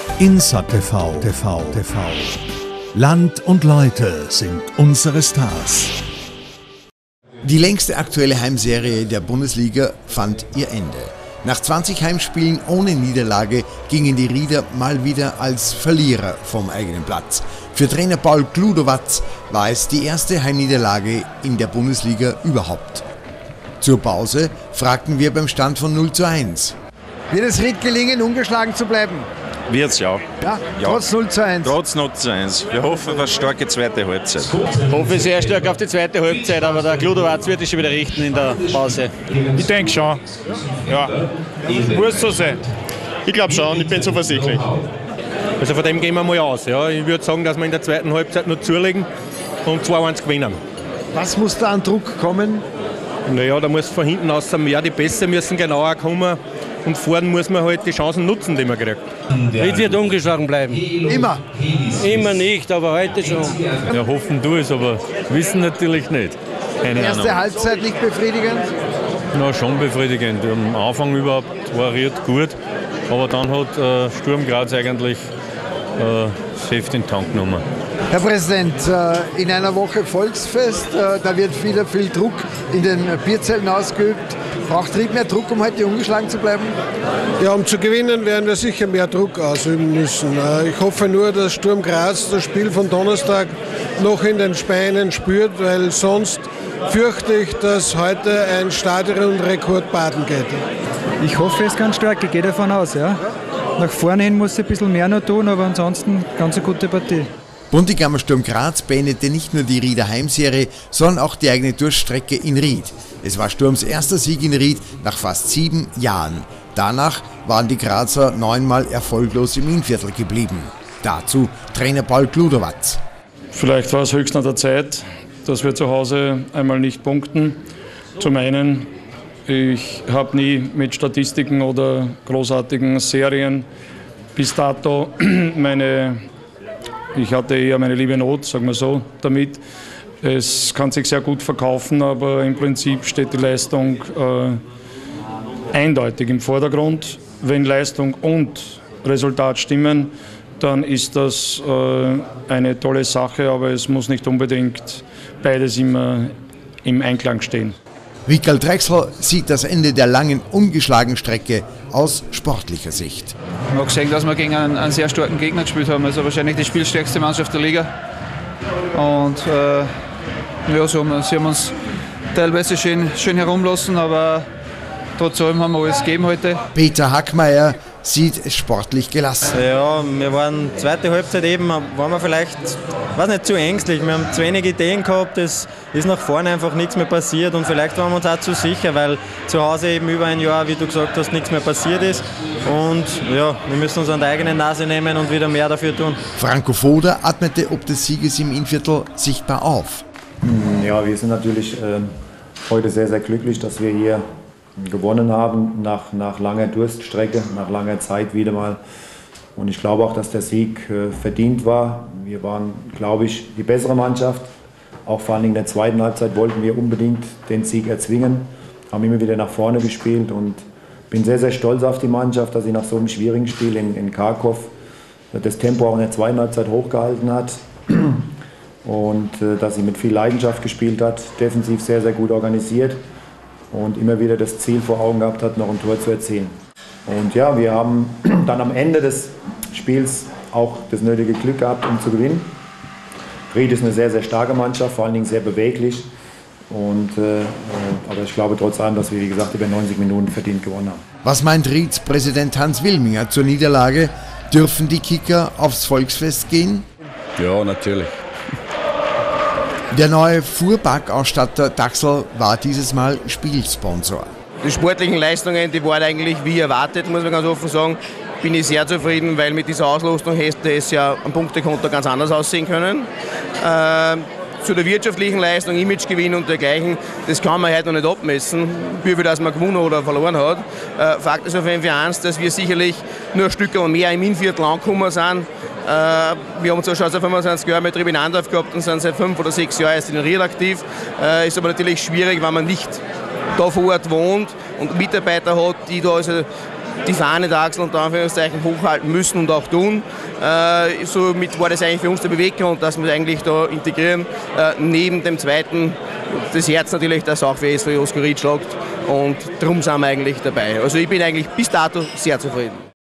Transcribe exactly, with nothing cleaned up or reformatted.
Insa T V, T V, T V. Land und Leute sind unsere Stars. Die längste aktuelle Heimserie der Bundesliga fand ihr Ende. Nach zwanzig Heimspielen ohne Niederlage gingen die Rieder mal wieder als Verlierer vom eigenen Platz. Für Trainer Paul Gludowatz war es die erste Heimniederlage in der Bundesliga überhaupt. Zur Pause fragten wir beim Stand von null zu eins. Wird es Ried gelingen, ungeschlagen zu bleiben? Wird's, ja. Ja, ja. Trotz null zu eins. Trotz null zu eins. Wir hoffen auf eine starke zweite Halbzeit. Ich hoffe sehr stark auf die zweite Halbzeit, aber der Gludowatz wird es schon wieder richten in der Pause. Ich denke schon. Ja, muss so sein. Ich glaube schon, ich bin zuversichtlich. Also von dem gehen wir mal aus. Ja. Ich würde sagen, dass wir in der zweiten Halbzeit noch zulegen und zwei eins gewinnen. Was muss da an Druck kommen? Naja, da muss von hinten aus mehr, die Pässe müssen genauer kommen. Und vorne muss man halt die Chancen nutzen, die man kriegt. Ried wird ungeschlagen bleiben. Immer? Immer nicht, aber heute schon. Ja, hoffen du es, aber wissen natürlich nicht. Keine Erste Ahnung. Halbzeit nicht befriedigend? Na, schon befriedigend. Am Anfang überhaupt war Ried gut, aber dann hat äh, Sturm Graz eigentlich äh, das Heft in den Tank genommen. Herr Präsident, äh, in einer Woche Volksfest, äh, da wird wieder viel Druck in den Bierzelten ausgeübt. Braucht Ried mehr Druck, um heute ungeschlagen zu bleiben? Ja, um zu gewinnen werden wir sicher mehr Druck ausüben müssen. Ich hoffe nur, dass Sturm Graz das Spiel von Donnerstag noch in den Beinen spürt, weil sonst fürchte ich, dass heute ein Stadionrekord baden geht. Ich hoffe, es ist ganz stark, ich gehe davon aus. Ja. Nach vorne hin muss ich ein bisschen mehr noch tun, aber ansonsten ganz eine gute Partie. Buntigammer Sturm Graz beendete nicht nur die Rieder Heimserie, sondern auch die eigene Durststrecke in Ried. Es war Sturms erster Sieg in Ried nach fast sieben Jahren. Danach waren die Grazer neunmal erfolglos im Innviertel geblieben. Dazu Trainer Paul Gludowatz. Vielleicht war es höchst an der Zeit, dass wir zu Hause einmal nicht punkten. Zum einen, ich habe nie mit Statistiken oder großartigen Serien bis dato meine... Ich hatte eher meine liebe Not, sagen wir so, damit. Es kann sich sehr gut verkaufen, aber im Prinzip steht die Leistung äh, eindeutig im Vordergrund. Wenn Leistung und Resultat stimmen, dann ist das äh, eine tolle Sache, aber es muss nicht unbedingt beides immer im Einklang stehen. Michael Drechsler sieht das Ende der langen, ungeschlagenen Strecke aus sportlicher Sicht. Ich habe gesehen, dass wir gegen einen, einen sehr starken Gegner gespielt haben, also wahrscheinlich die spielstärkste Mannschaft der Liga. Und äh, ja, so haben wir, sie haben uns teilweise schön, schön herumlassen, aber trotz allem haben wir alles gegeben heute. Peter Hackmeier sieht es sportlich gelassen. Ja, wir waren zweite Halbzeit eben, waren wir vielleicht, weiß nicht, zu ängstlich. Wir haben zu wenig Ideen gehabt, es ist nach vorne einfach nichts mehr passiert und vielleicht waren wir uns auch zu sicher, weil zu Hause eben über ein Jahr, wie du gesagt hast, nichts mehr passiert ist. Und ja, wir müssen uns an der eigenen Nase nehmen und wieder mehr dafür tun. Franco Foda atmete ob des Sieges im Innviertel sichtbar auf. Ja, wir sind natürlich äh, heute sehr, sehr glücklich, dass wir hier gewonnen haben, nach, nach langer Durststrecke, nach langer Zeit wieder mal. Und ich glaube auch, dass der Sieg äh, verdient war. Wir waren, glaube ich, die bessere Mannschaft. Auch vor allem in der zweiten Halbzeit wollten wir unbedingt den Sieg erzwingen, haben immer wieder nach vorne gespielt und bin sehr, sehr stolz auf die Mannschaft, dass sie nach so einem schwierigen Spiel in, in Kharkov das Tempo auch in der zweiten Halbzeit hochgehalten hat und äh, dass sie mit viel Leidenschaft gespielt hat, defensiv sehr, sehr gut organisiert und immer wieder das Ziel vor Augen gehabt hat, noch ein Tor zu erzielen. Und ja, wir haben dann am Ende des Spiels auch das nötige Glück gehabt, um zu gewinnen. Ried ist eine sehr, sehr starke Mannschaft, vor allen Dingen sehr beweglich. Und, äh, aber ich glaube trotz allem, dass wir, wie gesagt, über neunzig Minuten verdient gewonnen haben. Was meint Rieds Präsident Hans Wilminger zur Niederlage? Dürfen die Kicker aufs Volksfest gehen? Ja, natürlich. Der neue Fuhrparkausstatter Dachsel war dieses Mal Spielsponsor. Die sportlichen Leistungen, die waren eigentlich wie erwartet, muss man ganz offen sagen. Bin ich sehr zufrieden, weil mit dieser Auslastung hätte es ja am Punktekonto ganz anders aussehen können. Äh, zu der wirtschaftlichen Leistung, Imagegewinn und dergleichen, das kann man heute noch nicht abmessen, wie viel das man gewonnen oder verloren hat. Äh, Fakt ist auf jeden Fall eins, dass wir sicherlich nur ein Stück mehr im Innviertel angekommen sind. Äh, wir haben zwar schon seit fünfundzwanzig Jahren mit Tribüne Andorf gehabt und sind seit fünf oder sechs Jahren erst in Ried aktiv. Äh, ist aber natürlich schwierig, wenn man nicht da vor Ort wohnt und Mitarbeiter hat, die da also die Fahnentaxel unter Anführungszeichen hochhalten müssen und auch tun. Äh, somit war das eigentlich für uns der Beweggrund, dass wir eigentlich da integrieren. Äh, neben dem zweiten, das Herz natürlich, das auch für S V Josko Ried schlagt und darum sind wir eigentlich dabei. Also ich bin eigentlich bis dato sehr zufrieden.